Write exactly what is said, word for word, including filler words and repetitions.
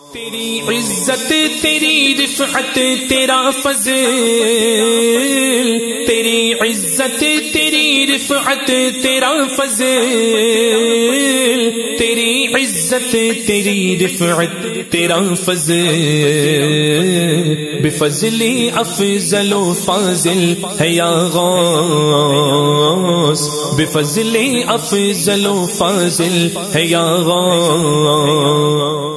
तेरी इज्जत तेरी रिफ़अत तेरा फज़ल, तेरी इज्जत तेरी रिफ़अत तेरा फज़ल, तेरी इज्जत तेरी रिफ़अत तेरा फज़ल, बिफ़ज़ली अफ़ज़ल फ़ाज़िल है या गौस, बिफ़ज़ली अफ़ज़ल फ़ाज़िल है या गौस।